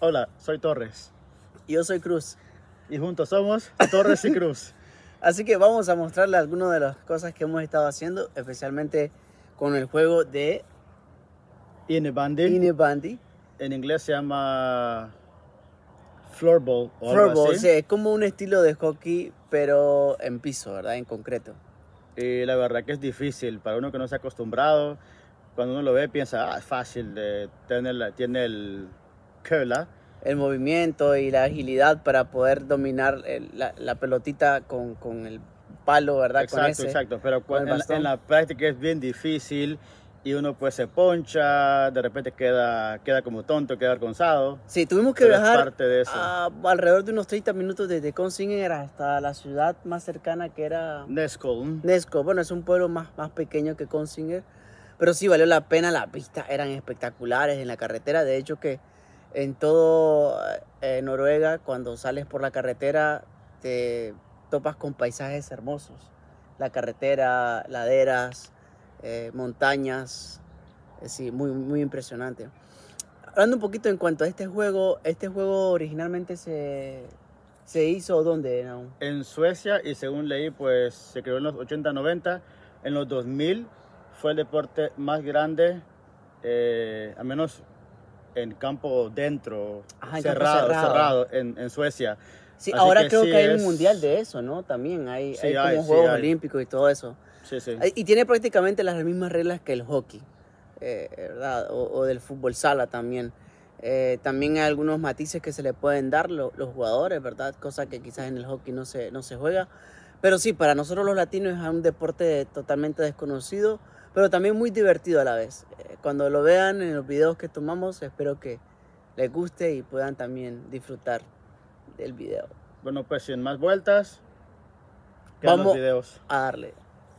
Hola, soy Torres Yo soy Cruz. y juntos somos Torres y Cruz. Así que vamos a mostrarles algunas de las cosas que hemos estado haciendo, especialmente con el juego de Inebandy. Inebandy. En inglés se llama floorball o algo Floorball, así. sí, es como un estilo de hockey, pero en piso, ¿verdad? En concreto. Y la verdad que es difícil para uno que no se ha acostumbrado. Cuando uno lo ve piensa, es fácil, tiene el curla. El movimiento y la agilidad para poder dominar la pelotita con el palo, ¿verdad? Exacto. Pero con el bastón. en la práctica es bien difícil y uno pues se poncha, de repente queda como tonto, queda avergonzado. Sí, tuvimos que Pero es viajar parte de eso. alrededor de unos 30 minutos desde Kongsvinger hasta la ciudad más cercana, que era Näsholm. Näsco. Bueno, es un pueblo más pequeño que Kongsvinger, pero sí valió la pena. Las vistas eran espectaculares en la carretera. De hecho que en todo Noruega, cuando sales por la carretera, te topas con paisajes hermosos. La carretera, laderas, montañas, sí, muy impresionante. Hablando un poquito en cuanto a este juego originalmente se hizo ¿dónde, no? En Suecia, y según leí, pues se creó en los 80-90. En los 2000 fue el deporte más grande, al menos en campo dentro, Ajá, en campo cerrado en Suecia. Sí, Así ahora creo sí que hay un mundial de eso, ¿no? También hay como Juegos Olímpicos y todo eso. Sí. Y tiene prácticamente las mismas reglas que el hockey, ¿verdad? O del fútbol sala también. También hay algunos matices que se le pueden dar los jugadores, ¿verdad? Cosa que quizás en el hockey no se juega. Pero sí, para nosotros los latinos es un deporte totalmente desconocido, pero también muy divertido a la vez. Cuando lo vean en los videos que tomamos, espero que les guste y puedan también disfrutar del video. Bueno, pues sin más vueltas, quedan los Vamos videos. a darle.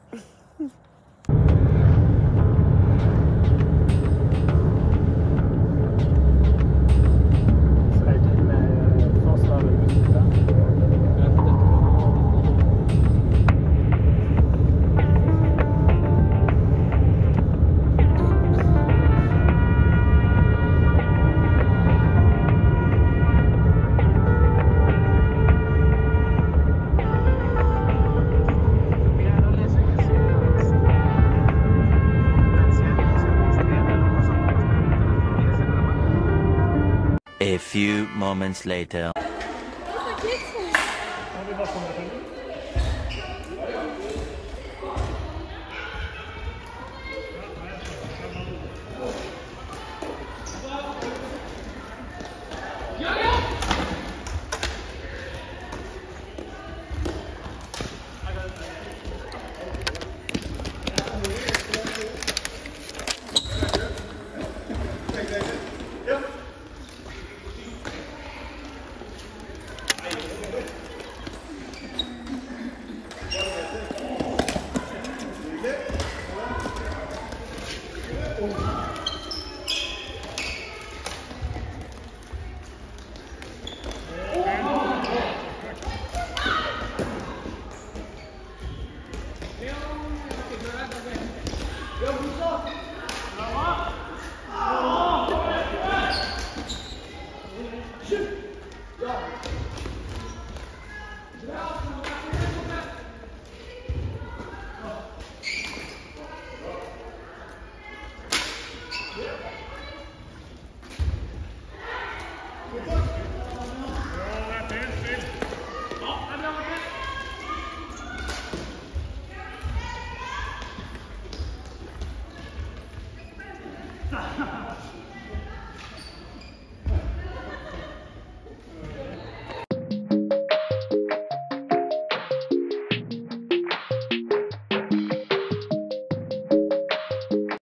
A few moments later. Ha ha ha!